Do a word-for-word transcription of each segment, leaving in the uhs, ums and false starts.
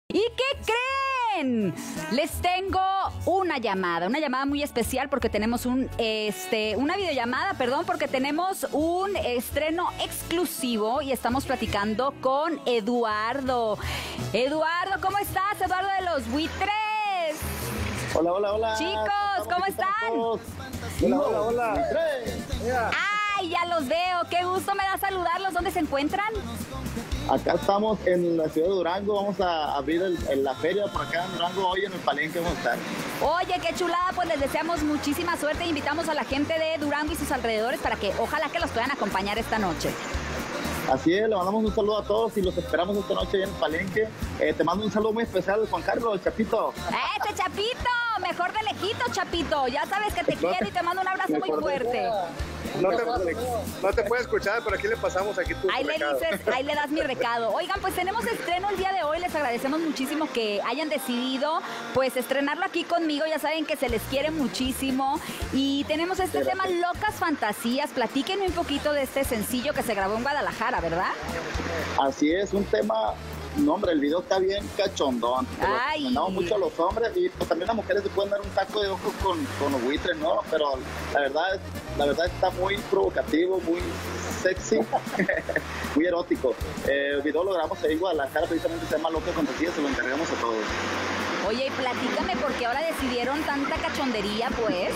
¿Y qué creen? Les tengo una llamada, una llamada muy especial porque tenemos un, este, una videollamada, perdón, porque tenemos un estreno exclusivo y estamos platicando con Eduardo. Eduardo, ¿cómo estás? Eduardo de los Buitres. Hola, hola, hola. Chicos, ¿cómo están? Hola, hola, hola. Ay, ya los veo. Qué gusto me da saludarlos. ¿Dónde se encuentran? Acá estamos en la ciudad de Durango, vamos a abrir el, el, la feria por acá en Durango, hoy en el Palenque vamos a estar. Oye, qué chulada, pues les deseamos muchísima suerte e invitamos a la gente de Durango y sus alrededores para que ojalá que los puedan acompañar esta noche. Así es, le mandamos un saludo a todos y los esperamos esta noche en el Palenque. Eh, te mando un saludo muy especial, Juan Carlos, Chapito. ¡Este Chapito! Mejor de lejito, Chapito. Ya sabes que te quiero y te mando un abrazo muy fuerte. No te, no te puede escuchar, pero aquí le pasamos aquí tu Ahí recado. le dices, ahí le das mi recado. Oigan, pues tenemos estreno el día de hoy. Les agradecemos muchísimo que hayan decidido pues estrenarlo aquí conmigo. Ya saben que se les quiere muchísimo. Y tenemos este Gracias. tema Locas Fantasías. Platíquenme un poquito de este sencillo que se grabó en Guadalajara, ¿verdad? Así es, un tema, no hombre, el video está bien cachondón. Ay. Mandamos mucho a los hombres y pues también las mujeres se pueden dar un taco de ojos con, con los buitres, ¿no? Pero la verdad, la verdad está muy provocativo, muy sexy, muy erótico. Eh, el video lo grabamos ahí en Guadalajara, precisamente se llama Locas Fantasías, se lo encargamos a todos. Oye, y platícame por qué ahora decidieron tanta cachondería, pues.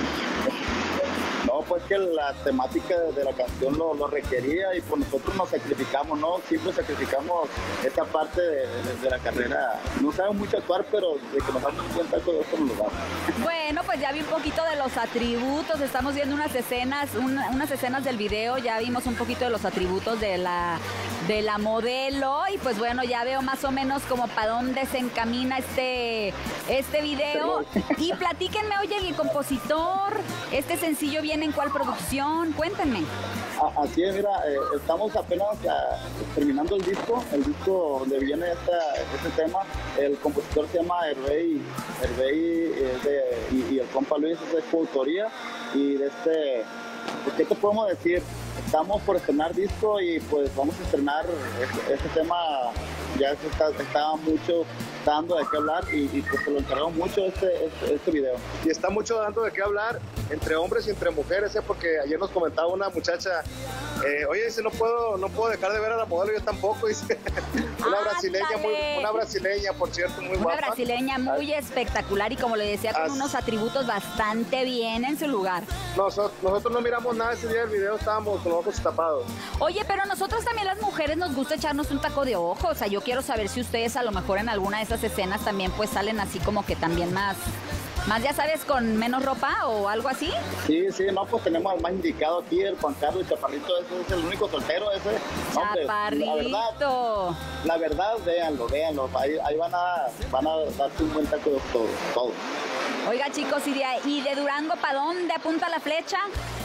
No, pues que la temática de la canción lo, lo requería y pues nosotros nos sacrificamos, ¿no? Siempre sacrificamos esta parte de, de, de la carrera. No sabemos mucho actuar, pero de que nos damos cuenta todo esto nos lo damos. Bueno, pues ya vi un poquito de los atributos, estamos viendo unas escenas, una, unas escenas del video, ya vimos un poquito de los atributos de la, de la modelo y pues bueno, ya veo más o menos como para dónde se encamina este, este video. Y platíquenme, oye, el compositor, este sencillo viene en cuál producción, cuéntenme. Así es, mira, eh, estamos apenas a, terminando el disco, el disco donde viene esta, este tema, el compositor se llama Hervey, Hervey eh, de, y, y el compa Luis es de su autoría y de este, pues, ¿qué te podemos decir? Estamos por estrenar disco y pues vamos a estrenar este, este tema, ya se está, está mucho dando de qué hablar y, y pues se lo encargamos mucho este, este, este video. Y está mucho dando de qué hablar entre hombres y entre mujeres, ¿eh? Porque ayer nos comentaba una muchacha, eh, oye, dice, no puedo, no puedo dejar de ver a la modelo, yo tampoco, dice. Una brasileña, muy, una brasileña, por cierto, muy Una guapa. Una brasileña muy As... espectacular y como le decía, con As... unos atributos bastante bien en su lugar. Nosotros, nosotros no miramos nada ese día del video, estábamos con los ojos tapados. Oye, pero nosotros también las mujeres nos gusta echarnos un taco de ojo, o sea, yo quiero saber si ustedes a lo mejor en alguna de esas escenas también pues salen así como que también más... Más, ya sabes, con menos ropa o algo así. Sí, sí, no, pues tenemos al más indicado aquí, el Juan Carlos el Chaparrito, ese es el único soltero, ese. Chaparrito. Hombre, la verdad, la verdad, véanlo, véanlo, ahí, ahí van a, van a darte un buen taco de todo, todo. Oiga, chicos, ¿y de, y de Durango para dónde apunta la flecha?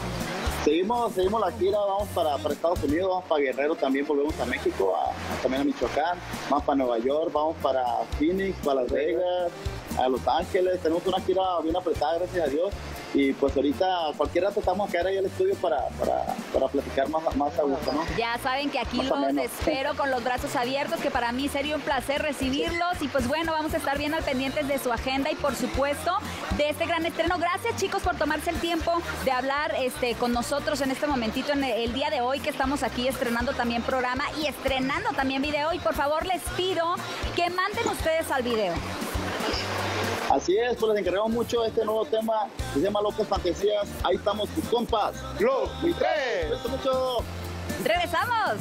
Seguimos, seguimos la gira, vamos para, para Estados Unidos, vamos para Guerrero, también volvemos a México, a, a, también a Michoacán, vamos para Nueva York, vamos para Phoenix, para Las Vegas, a Los Ángeles, tenemos una gira bien apretada, gracias a Dios, y pues ahorita cualquier rato estamos a caer ahí al estudio para, para, para platicar más, más a gusto, ¿no? Ya saben que aquí más los espero con los brazos abiertos, que para mí sería un placer recibirlos y pues bueno, vamos a estar bien al pendientes de su agenda y por supuesto de este gran estreno. Gracias, chicos, por tomarse el tiempo de hablar este, con nosotros en este momentito, en el día de hoy que estamos aquí estrenando también programa y estrenando también video y por favor les pido que manden ustedes al video. Así es, pues les encargamos mucho este nuevo tema, se llama Locas Fantasías, ahí estamos tus compas, Los Buitres. Cuesta mucho. ¡Regresamos!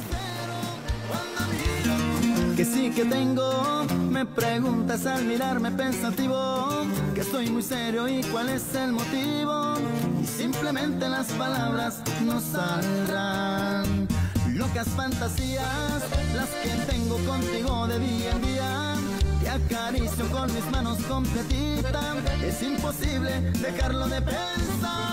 Que sí que tengo, me preguntas al mirarme pensativo, que estoy muy serio y cuál es el motivo, y simplemente las palabras no saldrán. Locas fantasías, las que tengo contigo de día en día, te acaricio con mis manos completitas, es imposible dejarlo de pensar.